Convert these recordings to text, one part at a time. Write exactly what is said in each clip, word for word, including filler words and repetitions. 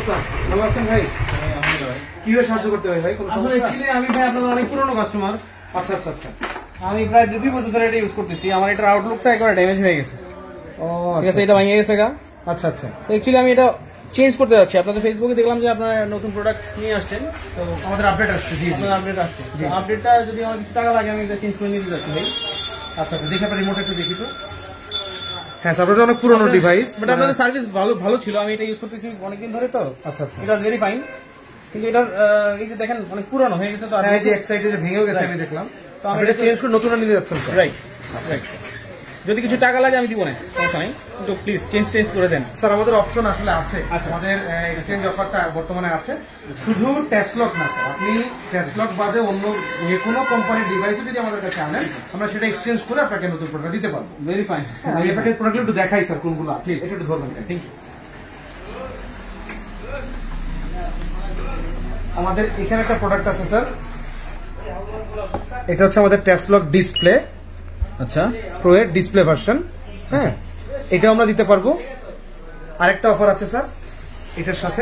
অবস্থা? ভালো আছেন ভাই? কিভাবে সাহায্য করতে হয় ভাই? আসলে অ্যাকচুয়ালি আমি ভাই আপনাদের অনেক পুরনো কাস্টমার। আচ্ছা আচ্ছা আচ্ছা। আমি প্রায় দুই বছর ধরে এটা ইউজ করতেছি। আমার এটার আউটলুকটা একেবারে ড্যামেজ হয়ে গেছে। ও ঠিক আছে, এটা ভেঙে গেছে গা। আচ্ছা আচ্ছা। তো অ্যাকচুয়ালি আমি এটা চেঞ্জ করতে যাচ্ছি। আপনাদের ফেসবুকে দেখলাম যে আপনারা নতুন প্রোডাক্ট নিয়ে আসছেন, তো আমাদের আপডেট আসছে। জি আপনাদের আপডেট আসছে। তো আপডেটটা যদি আমার কিছু টাকা লাগে আমি এটা চেঞ্জ করে নিতে যাচ্ছি ভাই। আচ্ছা আচ্ছা, দেখে আপনার রিমোট একটু দেখি তো। হ্যাঁ স্যার, ওটা অনেক পুরনো ডিভাইস, বাট আপনাদের সার্ভিস ভালো ভালো ছিল। আমি এটা ইউজ করতেছি অনেকদিন ধরে, তো আচ্ছা আচ্ছা। এটা ভেরি ফাইন। কিন্তু এটার এই যে দেখেন অনেক পুরনো হয়ে গেছে, তো এই যে এক সাইডে যে ভেঙেও গেছে আমি দেখলাম। তো আমি এটা চেঞ্জ করে নতুন নিতে যাচ্ছেন স্যার? Right right. যদি কিছু টাকা লাগে আমি দিব না, সমস্যা নাই, কিন্তু প্লিজ চেঞ্জ চেঞ্জ করে দেন স্যার। আমাদের অপশন আসলে আছে, আমাদের এক্সচেঞ্জ অফারটা বর্তমানে আছে। শুধু টেসলক না স্যার, আপনি টেসলক বাদে অন্য যে কোনো কোম্পানির ডিভাইসও যদি আমাদের কাছে আনেন, আমরা সেটা এক্সচেঞ্জ করে আপনাকে নতুন প্রোডাক্ট দিতে পারবো। Very fine. আমি আপনাকে প্রোডাক্ট একটু দেখাই স্যার কোনগুলো আছে, এটা একটু ধরবেন। Thank you. আমাদের এখানে একটা প্রোডাক্ট আছে স্যার, এটা হচ্ছে আমাদের টেসলক ডিসপ্লে। আচ্ছা, প্রো এর ডিসপ্লে ভার্সন। হ্যাঁ, এটাও আমরা দিতে পারবো। আরেকটা অফার আছে স্যার এটার সাথে।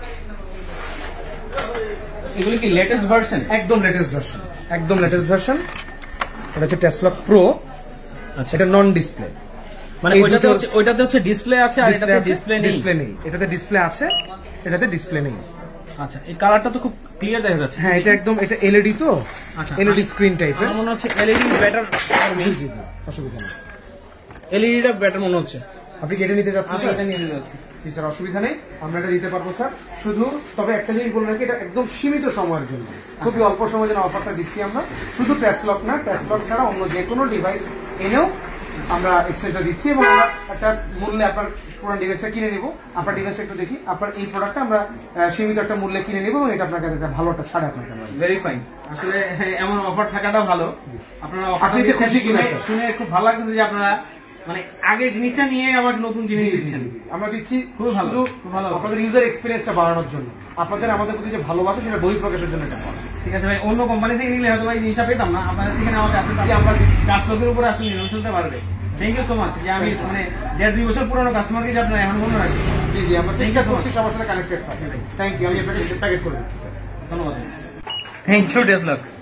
এগুলো কি লেটেস্ট ভার্সন? একদম লেটেস্ট ভার্সন, একদম লেটেস্ট ভার্সন। এটা হচ্ছে টেসলক প্রো। আচ্ছা, এটা নন ডিসপ্লে, মানে ওইটাতে হচ্ছে ওইটাতে হচ্ছে ডিসপ্লে আছে আর এটাতে ডিসপ্লে নেই। ডিসপ্লে নেই, এটাতে ডিসপ্লে আছে, এটাতে ডিসপ্লে নেই। আচ্ছা, এই কালারটা তো খুব ক্লিয়ার দেখা যাচ্ছে। হ্যাঁ, এটা একদম, এটা এলইডি তো। আচ্ছা, এলইডি স্ক্রিন টাইপের। আমার মনে হচ্ছে এলইডি বেটার। জি জি জি, অসুবিধা নেই। এলইডিটা বেটার মনে হচ্ছে। আপনি কি এটা নিতে যাচ্ছেন? আমি এটা নিয়ে যাচ্ছি। জি স্যার, অসুবিধা নেই, আমরা এটা দিতে পারবো স্যার। শুধু তবে একটা জিনিস বলে রাখি, এটা একদম সীমিত সময়ের জন্য, খুবই অল্প সময়ের জন্য অফারটা দিচ্ছি আমরা। শুধু টেসলক না, টেসলক ছাড়া অন্য যে কোনো ডিভাইস এনেও আমরা এক্সচেঞ্জটা দিচ্ছি, এবং আমরা একটা মূল্যে আপনার পুরো ডিভাইসটা কিনে নিব। আপনার ডিভাইসটা একটু দেখি, আপনার এই প্রোডাক্টটা আমরা সীমিত একটা মূল্যে কিনে নিব, এবং এটা আপনার কাছে একটা ভালো একটা ছাড়ে আপনাকে। Very fine. আসলে এমন অফার থাকাটা ভালো। আপনারা আপনি তো খুশি কিনা শুনে খুব ভালো লাগছে যে আপনারা মানে আগের জিনিসটা নিয়ে আমাকে নতুন জিনিস দিচ্ছেন। আমরা দিচ্ছি খুব ভালো, খুব ভালো। আপনাদের ইউজার এক্সপিরিয়েন্সটা বাড়ানোর জন্য, আপনাদের আমাদের প্রতি যে ভালোবাসা সেটা বই প্রকাশের জন্য। ঠিক আছে ভাই, অন্য কোম্পানি থেকে নিলে হয়তো এই জিনিসটা পেতাম না। আপনাদের এখানে আমাদের আসলে আমরা কাস্টমারের উপরে আসলে নির্ভরশীলতা বাড়বে। থ্যাংক ইউ সো মাচ যে আমি মানে দেড় দুই বছর পুরোনো কাস্টমারকে যে আপনারা এখন মনে রাখবেন। জি জি, আমরা চেষ্টা করছি সবার সাথে কানেক্টেড থাকতে। Thank you. আমি আপনাকে টার্গেট করে দিচ্ছি স্যার। ধন্যবাদ। Thank you টেসলক।